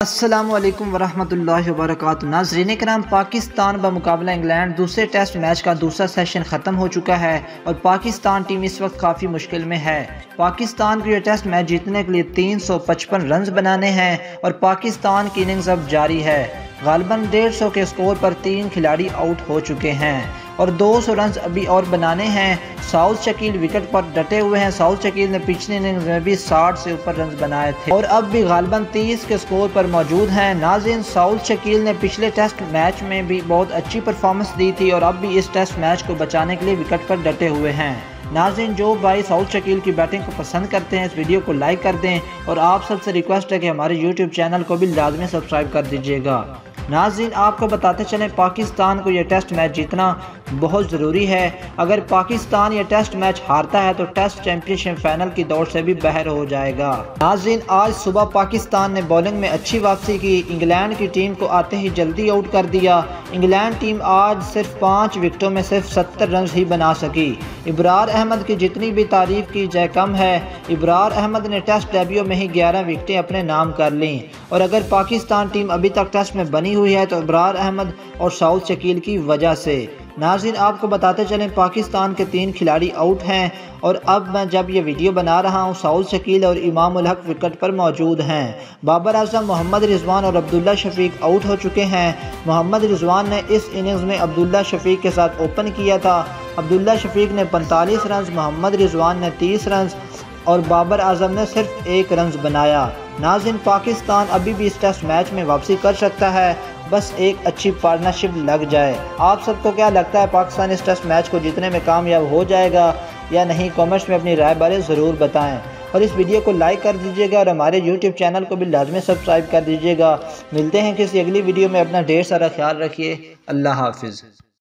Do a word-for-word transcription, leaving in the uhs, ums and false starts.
अस्सलामु अलैकुम वरहमतुल्लाहि वबरकातुहू। नाज़रीन कराम, पाकिस्तान बमुकाबला इंग्लैंड दूसरे टेस्ट मैच का दूसरा सेशन ख़त्म हो चुका है और पाकिस्तान टीम इस वक्त काफ़ी मुश्किल में है। पाकिस्तान को यह टेस्ट मैच जीतने के लिए तीन सौ पचपन रन बनाने हैं और पाकिस्तान की इनिंग्स अब जारी है। गालिबन डेढ़ सौ के स्कोर पर तीन खिलाड़ी आउट हो चुके हैं और दो सौ रन अभी और बनाने हैं। साउथ शकील विकेट पर डटे हुए हैं। साउथ शकील ने पिछली इनिंग्स में भी साठ से ऊपर रन बनाए थे और अब भी गालिबन तीस के स्कोर पर मौजूद हैं। नाज़रीन, साउथ शकील ने पिछले टेस्ट मैच में भी बहुत अच्छी परफॉर्मेंस दी थी और अब भी इस टेस्ट मैच को बचाने के लिए विकेट पर डटे हुए हैं। नाज़रीन, जो भाई साउथ शकील की बैटिंग को पसंद करते हैं इस वीडियो को लाइक कर दें और आप सबसे रिक्वेस्ट है कि हमारे यूट्यूब चैनल को भी लाजमी सब्सक्राइब कर दीजिएगा। नाज़रीन, आपको बताते चलें, पाकिस्तान को यह टेस्ट मैच जीतना बहुत ज़रूरी है। अगर पाकिस्तान यह टेस्ट मैच हारता है तो टेस्ट चैंपियनशिप फाइनल की दौड़ से भी बाहर हो जाएगा। नाज़रीन, आज सुबह पाकिस्तान ने बॉलिंग में अच्छी वापसी की। इंग्लैंड की टीम को आते ही जल्दी आउट कर दिया। इंग्लैंड टीम आज सिर्फ पाँच विकेटों में सिर्फ सत्तर रन ही बना सकी। इब्रार अहमद की जितनी भी तारीफ की जाए कम है। इब्रार अहमद ने टेस्ट डेब्यू में ही ग्यारह विकेटें अपने नाम कर लीं और अगर पाकिस्तान टीम अभी तक टेस्ट में बनी हुई है तो इब्रार अहमद और साउथ शकील की वजह से। नाज़रीन, आपको बताते चलें, पाकिस्तान के तीन खिलाड़ी आउट हैं और अब मैं जब ये वीडियो बना रहा हूँ साउथ शकील और इमाम उल हक विकेट पर मौजूद हैं। बाबर आजम, मोहम्मद रिजवान और अब्दुल्ला शफीक आउट हो चुके हैं। मोहम्मद रिजवान ने इस इनिंग्स में अब्दुल्ला शफीक के साथ ओपन किया था। अब्दुल्ला शफीक ने पैंतालीस रन, मोहम्मद रिजवान ने तीस रन और बाबर आजम ने सिर्फ एक रन बनाया। नाज़रीन, पाकिस्तान अभी भी इस टेस्ट मैच में वापसी कर सकता है, बस एक अच्छी पार्टनरशिप लग जाए। आप सबको क्या लगता है, पाकिस्तान इस टेस्ट मैच को जीतने में कामयाब हो जाएगा या नहीं? कमेंट्स में अपनी राय बारे ज़रूर बताएं और इस वीडियो को लाइक कर दीजिएगा और हमारे यूट्यूब चैनल को भी लाजमी सब्सक्राइब कर दीजिएगा। मिलते हैं किसी अगली वीडियो में। अपना ढेर सारा ख्याल रखिए। अल्लाह हाफिज़।